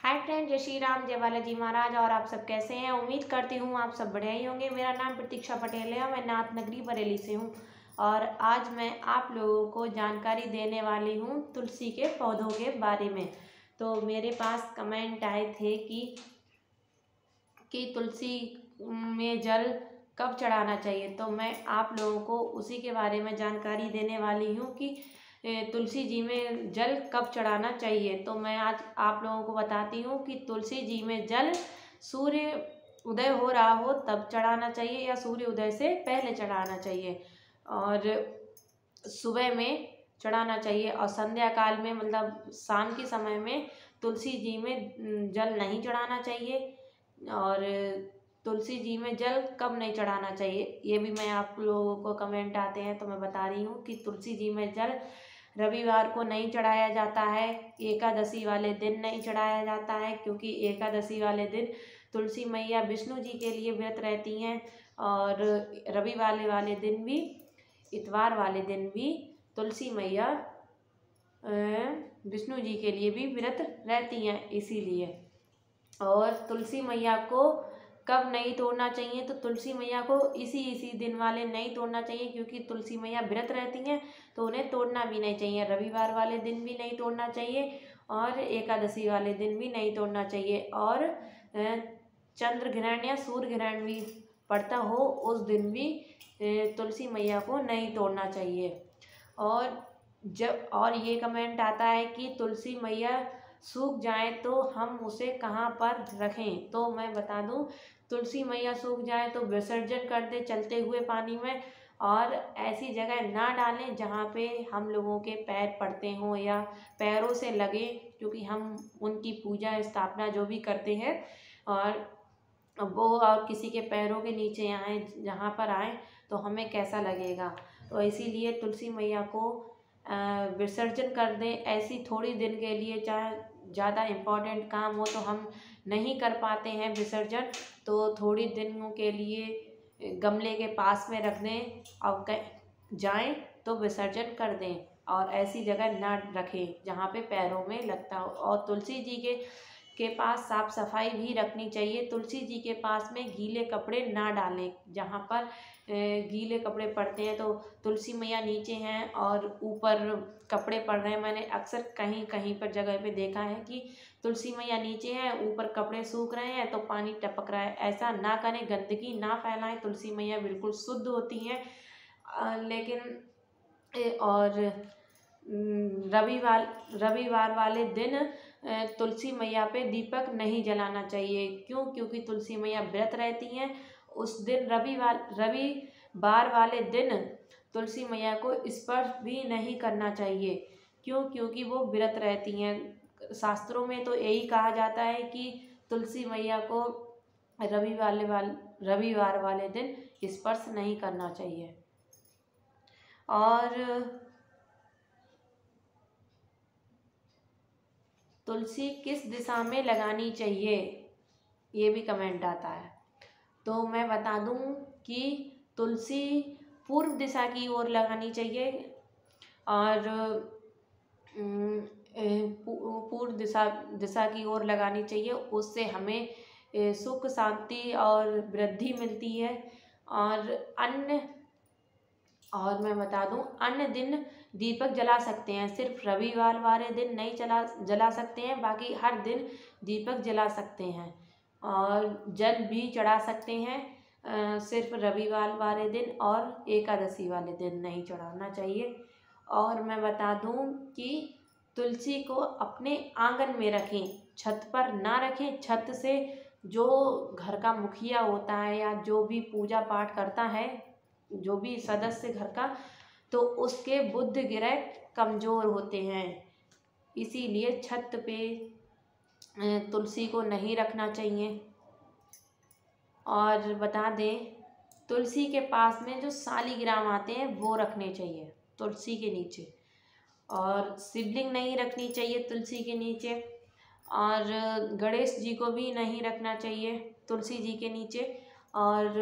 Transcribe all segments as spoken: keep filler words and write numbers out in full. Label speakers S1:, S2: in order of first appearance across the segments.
S1: Hi friend, जय श्री राम, जय बालाजी महाराज। और आप सब कैसे हैं? उम्मीद करती हूँ आप सब बढ़िया ही होंगे। मेरा नाम प्रतीक्षा पटेल है, मैं नाथ नगरी बरेली से हूँ और आज मैं आप लोगों को जानकारी देने वाली हूँ तुलसी के पौधों के बारे में। तो मेरे पास कमेंट आए थे कि कि तुलसी में जल कब चढ़ाना चाहिए, तो मैं आप लोगों को उसी के बारे में जानकारी देने वाली हूँ कि तुलसी जी में जल कब चढ़ाना चाहिए। तो मैं आज आप लोगों को बताती हूँ कि तुलसी जी में जल सूर्य उदय हो रहा हो तब चढ़ाना चाहिए या सूर्य उदय से पहले चढ़ाना चाहिए, और सुबह में चढ़ाना चाहिए और संध्या काल में मतलब शाम के समय में तुलसी जी में जल नहीं चढ़ाना चाहिए। और तुलसी जी में जल कब नहीं चढ़ाना चाहिए ये भी मैं आप लोगों को कमेंट आते हैं तो मैं बता रही हूँ कि तुलसी जी में जल रविवार को नहीं चढ़ाया जाता है, एकादशी वाले दिन नहीं चढ़ाया जाता है, क्योंकि एकादशी वाले दिन तुलसी मैया विष्णु जी के लिए व्रत रहती हैं और रविवार वाले दिन भी, इतवार वाले दिन भी तुलसी मैया विष्णु जी के लिए भी व्रत रहती हैं, इसीलिए। और तुलसी मैया को कब नहीं तोड़ना चाहिए, तो तुलसी मैया को इसी इसी दिन वाले नहीं तोड़ना चाहिए, क्योंकि तुलसी मैया व्रत रहती हैं तो उन्हें तोड़ना भी नहीं चाहिए। रविवार वाले दिन भी नहीं तोड़ना चाहिए और एकादशी वाले दिन भी नहीं तोड़ना चाहिए, और चंद्र ग्रहण या सूर्य ग्रहण भी पड़ता हो उस दिन भी तुलसी मैया को नहीं तोड़ना चाहिए। और जब और ये कमेंट आता है कि तुलसी मैया सूख जाए तो हम उसे कहाँ पर रखें, तो मैं बता दूं तुलसी मैया सूख जाए तो विसर्जन कर दे चलते हुए पानी में, और ऐसी जगह ना डालें जहाँ पे हम लोगों के पैर पड़ते हों या पैरों से लगे, क्योंकि हम उनकी पूजा स्थापना जो भी करते हैं और वो और किसी के पैरों के नीचे आए, जहाँ पर आए तो हमें कैसा लगेगा। तो इसीलिए तुलसी मैया को विसर्जन कर दें ऐसी थोड़ी दिन के लिए, चाहे ज़्यादा इम्पोर्टेंट काम हो तो हम नहीं कर पाते हैं विसर्जन, तो थोड़ी दिनों के लिए गमले के पास में रख दें और जाएं तो विसर्जन कर दें, और ऐसी जगह ना रखें जहाँ पे पैरों में लगता हो। और तुलसी जी के के पास साफ सफाई भी रखनी चाहिए। तुलसी जी के पास में गीले कपड़े ना डालें, जहाँ पर गीले कपड़े पड़ते हैं तो तुलसी मैया नीचे हैं और ऊपर कपड़े पड़ रहे हैं। मैंने अक्सर कहीं कहीं पर जगह पे देखा है कि तुलसी मैया नीचे हैं, ऊपर कपड़े सूख रहे हैं तो पानी टपक रहा है। ऐसा ना करें, गंदगी ना फैलाएं। तुलसी मैया बिल्कुल शुद्ध होती हैं। लेकिन और रविवार रविवार वाले दिन तुलसी मैया पे दीपक नहीं जलाना चाहिए। क्यों? क्योंकि तुलसी मैया व्रत रहती हैं। उस दिन रविवार रविवार वाले दिन तुलसी मैया को स्पर्श भी नहीं करना चाहिए। क्यों? क्योंकि वो व्रत रहती हैं। शास्त्रों में तो यही कहा जाता है कि तुलसी मैया को रविवार वाले रविवार वाले दिन स्पर्श नहीं करना चाहिए। और तुलसी किस दिशा में लगानी चाहिए ये भी कमेंट आता है, तो मैं बता दूं कि तुलसी पूर्व दिशा की ओर लगानी चाहिए, और पूर्व दिशा दिशा की ओर लगानी चाहिए। उससे हमें सुख शांति और वृद्धि मिलती है। और अन्य और मैं बता दूं अन्य दिन दीपक जला सकते हैं, सिर्फ रविवार वाले दिन नहीं जला जला सकते हैं, बाकी हर दिन दीपक जला सकते हैं। और जल भी चढ़ा सकते हैं, आ, सिर्फ रविवार वाले दिन और एकादशी वाले दिन नहीं चढ़ाना चाहिए। और मैं बता दूं कि तुलसी को अपने आंगन में रखें, छत पर ना रखें। छत से जो घर का मुखिया होता है या जो भी पूजा पाठ करता है, जो भी सदस्य घर का, तो उसके बुद्ध ग्रह कमज़ोर होते हैं, इसीलिए छत पे तुलसी को नहीं रखना चाहिए। और बता दें तुलसी के पास में जो शालिग्राम आते हैं वो रखने चाहिए तुलसी के नीचे, और शिवलिंग नहीं रखनी चाहिए तुलसी के नीचे, और गणेश जी को भी नहीं रखना चाहिए तुलसी जी के नीचे। और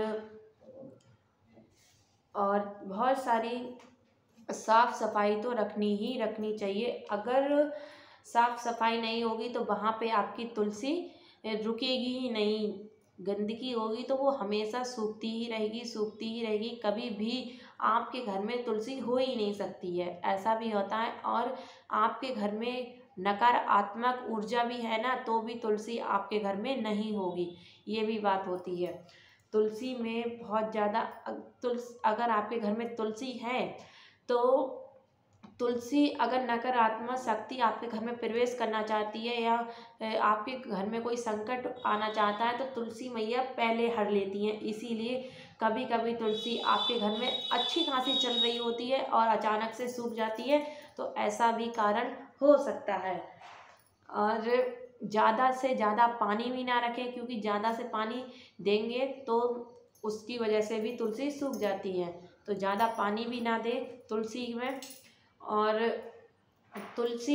S1: और बहुत सारी साफ सफाई तो रखनी ही रखनी चाहिए। अगर साफ सफाई नहीं होगी तो वहाँ पे आपकी तुलसी रुकेगी ही नहीं। गंदगी होगी तो वो हमेशा सूखती ही रहेगी, सूखती ही रहेगी, कभी भी आपके घर में तुलसी हो ही नहीं सकती है, ऐसा भी होता है। और आपके घर में नकारात्मक ऊर्जा भी है ना, तो भी तुलसी आपके घर में नहीं होगी, ये भी बात होती है। तुलसी में बहुत ज़्यादा तुलसी, अगर आपके घर में तुलसी है तो तुलसी अगर नकारात्मक शक्ति आपके घर में प्रवेश करना चाहती है या आपके घर में कोई संकट आना चाहता है तो तुलसी मैया पहले हर लेती हैं। इसीलिए कभी कभी तुलसी आपके घर में अच्छी खासी चल रही होती है और अचानक से सूख जाती है, तो ऐसा भी कारण हो सकता है। और ज़्यादा से ज़्यादा पानी भी ना रखें, क्योंकि ज़्यादा से पानी देंगे तो उसकी वजह से भी तुलसी सूख जाती है। तो ज़्यादा पानी भी ना दें तुलसी में। और तुलसी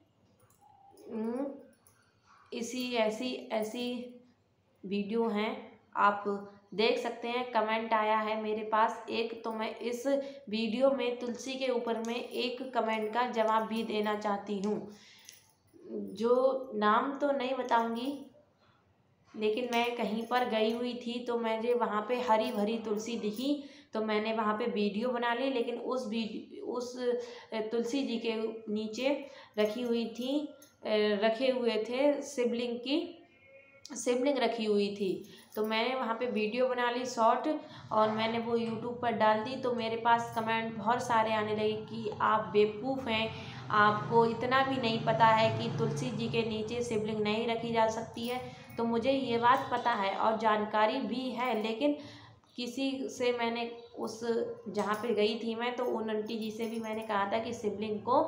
S1: इसी ऐसी ऐसी वीडियो हैं, आप देख सकते हैं। कमेंट आया है मेरे पास एक, तो मैं इस वीडियो में तुलसी के ऊपर में एक कमेंट का जवाब भी देना चाहती हूँ, जो नाम तो नहीं बताऊंगी, लेकिन मैं कहीं पर गई हुई थी तो मुझे वहाँ पे हरी भरी तुलसी दिखी, तो मैंने वहाँ पे वीडियो बना ली। लेकिन उस वीडियो उस तुलसी जी के नीचे रखी हुई थी रखे हुए थे शिवलिंग की शिवलिंग रखी हुई थी, तो मैंने वहाँ पे वीडियो बना ली शॉर्ट, और मैंने वो यूट्यूब पर डाल दी। तो मेरे पास कमेंट बहुत सारे आने लगे कि आप बेवकूफ़ हैं, आपको इतना भी नहीं पता है कि तुलसी जी के नीचे शिवलिंग नहीं रखी जा सकती है। तो मुझे ये बात पता है और जानकारी भी है, लेकिन किसी से मैंने उस जहाँ पे गई थी मैं, तो उन आंटी जी से भी मैंने कहा था कि शिवलिंग को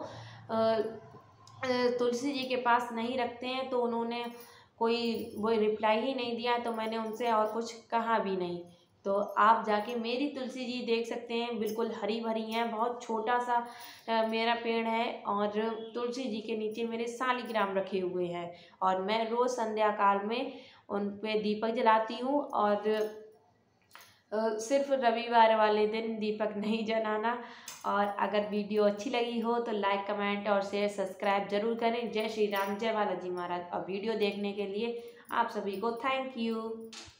S1: तुलसी जी के पास नहीं रखते हैं, तो उन्होंने कोई वो रिप्लाई ही नहीं दिया, तो मैंने उनसे और कुछ कहा भी नहीं। तो आप जाके मेरी तुलसी जी देख सकते हैं, बिल्कुल हरी भरी हैं, बहुत छोटा सा मेरा पेड़ है, और तुलसी जी के नीचे मेरे शालिग्राम रखे हुए हैं, और मैं रोज़ संध्या काल में उन पे दीपक जलाती हूँ। और सिर्फ रविवार वाले दिन दीपक नहीं जलाना। और अगर वीडियो अच्छी लगी हो तो लाइक, कमेंट और शेयर, सब्सक्राइब जरूर करें। जय श्री राम, जय बालाजी महाराज। और वीडियो देखने के लिए आप सभी को थैंक यू।